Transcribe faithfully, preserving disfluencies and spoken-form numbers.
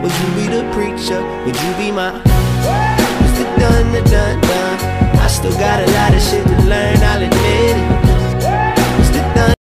Would you be the preacher? Would you be my Mister Dun, dun, dun, dun?